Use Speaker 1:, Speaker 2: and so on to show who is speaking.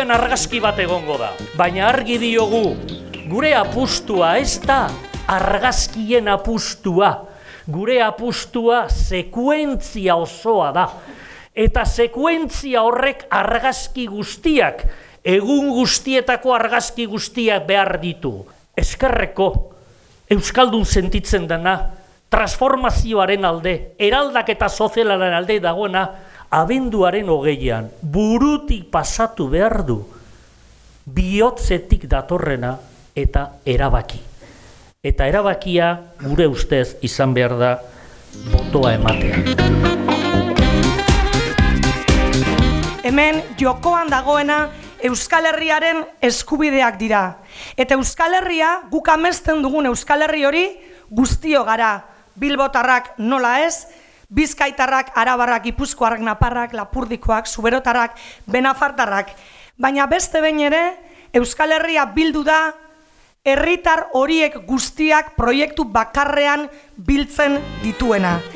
Speaker 1: agian argazki bat egongo da. Baina argi diogu, gure apustua ez da argazkien apustua. Gure apustua sekuentzia osoa da. Eta sekuentzia horrek argazki guztiak, egun guztietako argazki guztiak behar ditu. Eskerreko, euskaldun sentitzen dena, transformazioaren alde, eraldaketa sozialaren alde dagoena, abenduaren 20an, burutik pasatu behar du, bihotzetik datorrena eta erabaki. Eta erabakia gure ustez izan behar da botoa ematea.
Speaker 2: Hemen jokoan dagoena Euskal Herriaren eskubideak dira. Eta Euskal Herria, guk amesten dugun Euskal Herri hori guztio gara. Bilbotarrak nola ez, Bizkaitarrak, Arabarrak, Gipuzkoarrak, Naparrak, Lapurdikoak, Zuberotarrak, Benafartarrak. Baina beste behin ere, Euskal Herria bildu da, herritar horiek guztiak proiektu bakarrean biltzen dituena.